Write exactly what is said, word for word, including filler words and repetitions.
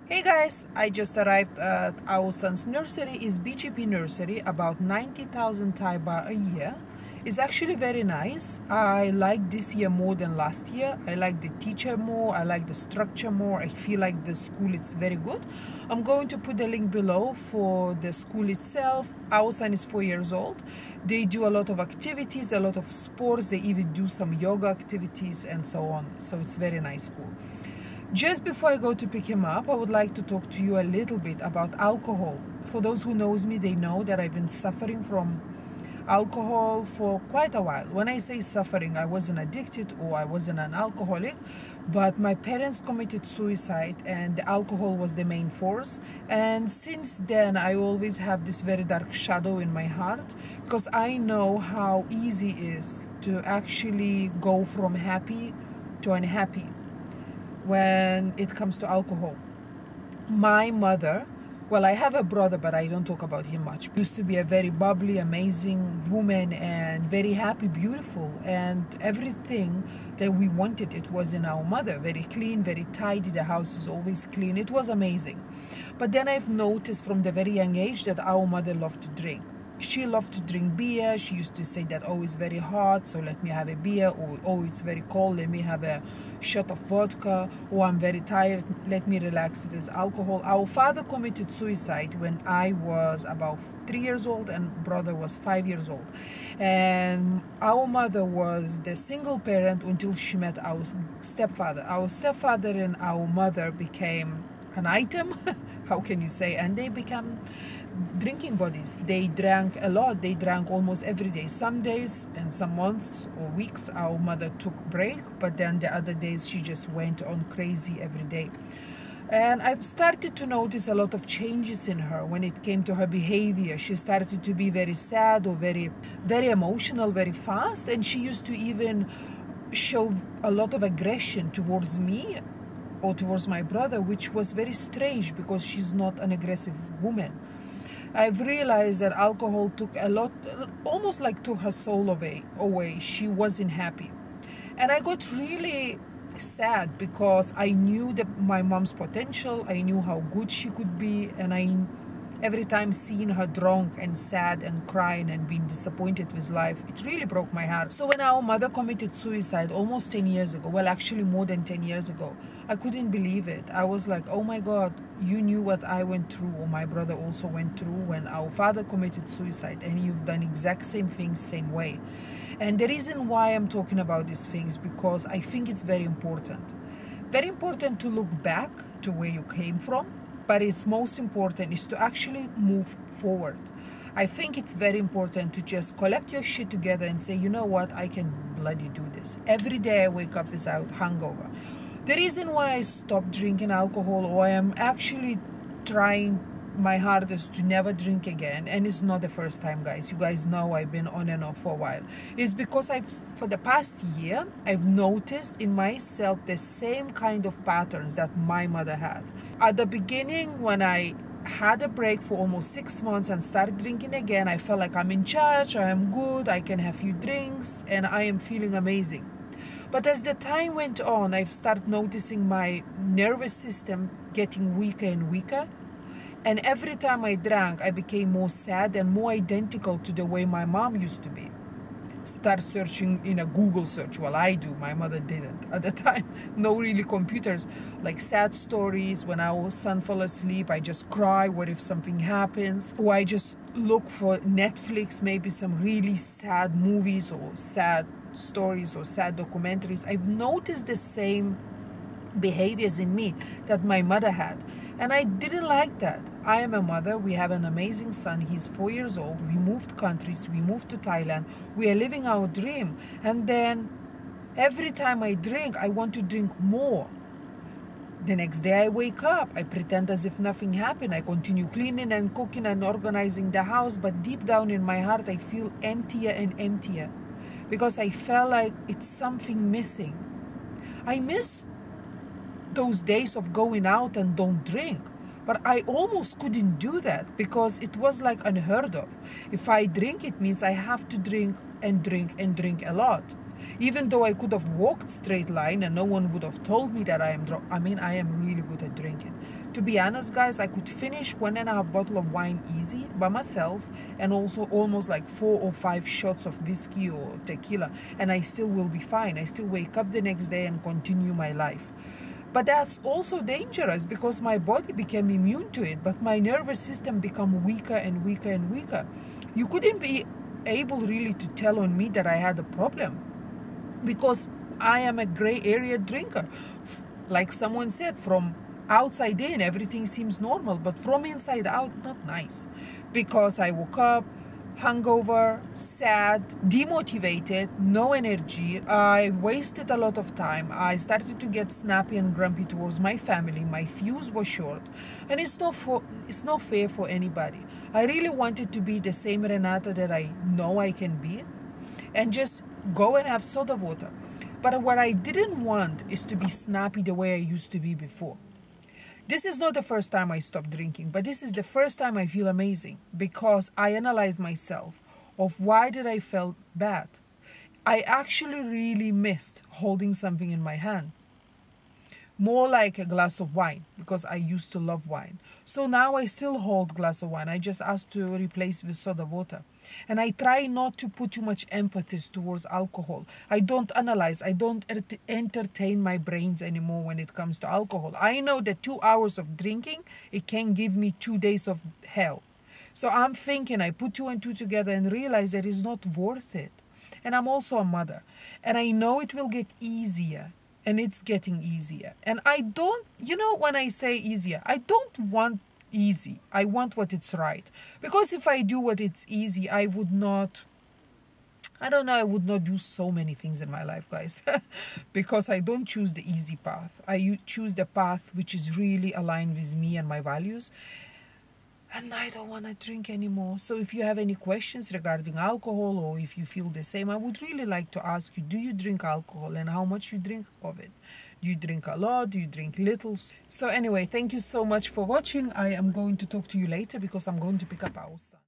Hey guys, I just arrived at our son's nursery. Is B G P nursery, about ninety thousand Thai baht a year. It's actually very nice. I like this year more than last year. I like the teacher more. I like the structure more. I feel like the school is very good. I'm going to put the link below for the school itself. Our son is four years old. They do a lot of activities, a lot of sports. They even do some yoga activities and so on. So it's very nice school. Just before I go to pick him up, I would like to talk to you a little bit about alcohol. For those who knows me, they know that I've been suffering from alcohol for quite a while. When I say suffering, I wasn't addicted or I wasn't an alcoholic, but my parents committed suicide and the alcohol was the main force. And since then, I always have this very dark shadow in my heart because I know how easy it is to actually go from happy to unhappy when it comes to alcohol. My mother, well, I have a brother, but I don't talk about him much. Used to be a very bubbly, amazing woman and very happy, beautiful, and everything that we wanted, it was in our mother. Very clean, very tidy. The house is always clean. It was amazing. But then I've noticed from the very young age that our mother loved to drink. She loved to drink beer. She used to say that, oh, it's very hot, so let me have a beer. Or, oh, it's very cold, let me have a shot of vodka. Or I'm very tired, let me relax with alcohol. Our father committed suicide when I was about three years old and brother was five years old. And our mother was the single parent until she met our stepfather. Our stepfather and our mother became an item, how can you say, and they became drinking buddies. They drank a lot. They drank almost every day. Some days and some months or weeks our mother took break, but then the other days she just went on crazy every day. And I've started to notice a lot of changes in her when it came to her behavior. She started to be very sad or very very emotional very fast, and she used to even show a lot of aggression towards me or towards my brother, which was very strange because she's not an aggressive woman. I've realized that alcohol took a lot, almost like took her soul away. away. She wasn't happy. And I got really sad because I knew that my mom's potential. I knew how good she could be. And I, every time seeing her drunk and sad and crying and being disappointed with life, it really broke my heart. So when our mother committed suicide almost ten years ago, well, actually more than ten years ago, I couldn't believe it. I was like, oh my God, you knew what I went through, or my brother also went through when our father committed suicide, and you've done exact same things, same way. And the reason why I'm talking about these things, because I think it's very important. Very important to look back to where you came from, but it's most important is to actually move forward. I think it's very important to just collect your shit together and say, you know what, I can bloody do this. Every day I wake up without hangover. The reason why I stopped drinking alcohol, or I am actually trying my hardest to never drink again, and it's not the first time, guys. You guys know I've been on and off for a while. Is because I've, for the past year, I've noticed in myself the same kind of patterns that my mother had. At the beginning, when I had a break for almost six months and started drinking again, I felt like I'm in charge, I am good, I can have few drinks, and I am feeling amazing. But as the time went on, I've started noticing my nervous system getting weaker and weaker. And every time I drank, I became more sad and more identical to the way my mom used to be. Start searching in a Google search. Well, I do. My mother didn't at the time. No really computers. Like sad stories. When our son fall asleep, I just cry. What if something happens? Or I just look for Netflix, maybe some really sad movies or sad stories or sad documentaries. I've noticed the same behaviors in me that my mother had, and I didn't like that. I am a mother. We have an amazing son. He's four years old. We moved countries. We moved to Thailand. We are living our dream, and then every time I drink, I want to drink more. The next day I wake up, I pretend as if nothing happened. I continue cleaning and cooking and organizing the house, but deep down in my heart I feel emptier and emptier because I felt like it's something missing. I miss those days of going out and don't drink, but I almost couldn't do that because it was like unheard of. If I drink, it means I have to drink and drink and drink a lot. Even though I could have walked straight line and no one would have told me that I am drunk. I mean, I am really good at drinking. To be honest, guys, I could finish one and a half bottle of wine easy by myself, and also almost like four or five shots of whiskey or tequila, and I still will be fine. I still wake up the next day and continue my life. But that's also dangerous because my body became immune to it, but my nervous system became weaker and weaker and weaker. You couldn't be able really to tell on me that I had a problem, because I am a gray area drinker. Like someone said, from outside in, everything seems normal, but from inside out, not nice. Because I woke up hungover, sad, demotivated, no energy. I wasted a lot of time. I started to get snappy and grumpy towards my family. My fuse was short, and it's not for it's not fair for anybody. I really wanted to be the same Renata that I know I can be, and just go and have soda water. But what I didn't want is to be snappy the way I used to be before. This is not the first time I stopped drinking, but this is the first time I feel amazing, because I analyzed myself of why did I feel bad. I actually really missed holding something in my hand. More like a glass of wine, because I used to love wine. So now I still hold glass of wine. I just ask to replace with soda water. And I try not to put too much empathy towards alcohol. I don't analyze. I don't entertain my brains anymore when it comes to alcohol. I know that two hours of drinking, it can give me two days of hell. So I'm thinking, I put two and two together and realize that it's not worth it. And I'm also a mother. And I know it will get easier. And it's getting easier. And I don't, you know, when I say easier, I don't want easy. I want what it's right. Because if I do what it's easy, I would not, I don't know, I would not do so many things in my life, guys. Because I don't choose the easy path. I choose the path which is really aligned with me and my values. And I don't want to drink anymore. So if you have any questions regarding alcohol, or if you feel the same, I would really like to ask you, do you drink alcohol, and how much you drink of it? Do you drink a lot? Do you drink little? So anyway, thank you so much for watching. I am going to talk to you later because I'm going to pick up our son.